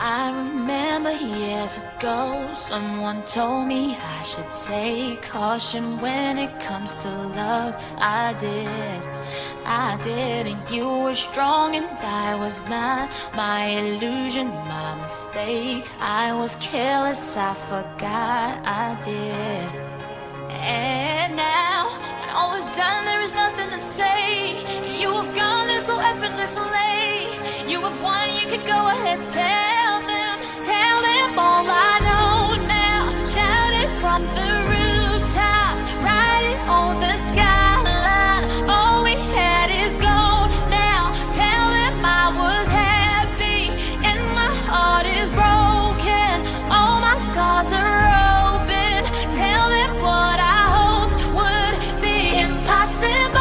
I remember years ago, someone told me I should take caution when it comes to love. I did, and you were strong and I was not. My illusion, my mistake. I was careless, I forgot I did. And now, when all is done, there is nothing to say. You have gone this so effortlessly. You have won, you could go ahead, tell them all I know now. Shout it from the rooftops, write it on the skyline. All we had is gold now. Tell them I was happy and my heart is broken. All my scars are open. Tell them what I hoped would be impossible.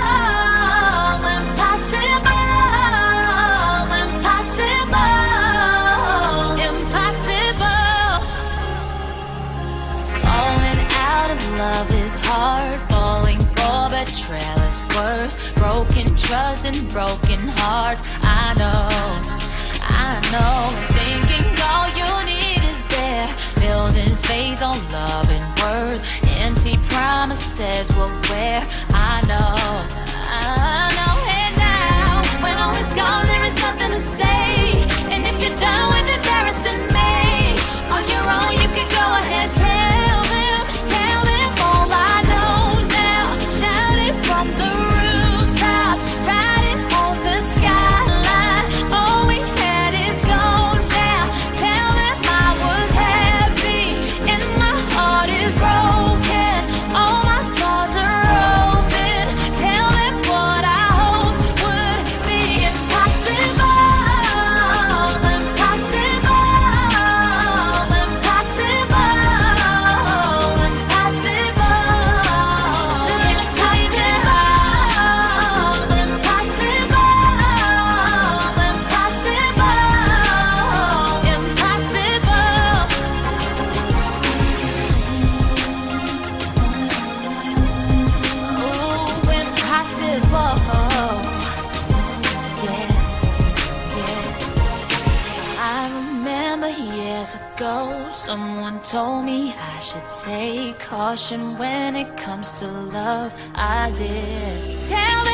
Love is hard, falling for betrayal is worse. Broken trust and broken hearts. I know, thinking all you need is there. Building faith on love and words. Empty promises will wear. I know. And now, when all is gone, there is nothing to say. And if you're done with embarrassing me, on your own you can go ahead, tell them all I know now. Shout it from the rooftop, write it on the skyline. All we had is gone now. Tell them I was happy and my heart is broken. All my scars are open. Tell them what I hoped would be impossible. Ago, someone told me I should take caution when it comes to love. I did. Tell